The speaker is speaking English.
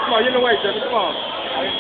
Come on, you're in the way, Jimmy. Come on.